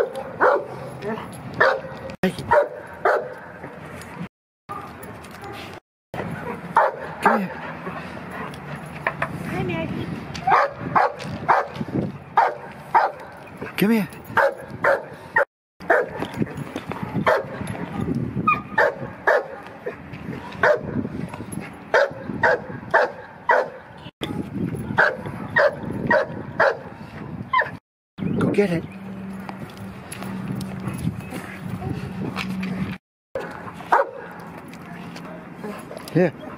Take it. Come here. Hi, Maggie. Come here. Go get it. Here.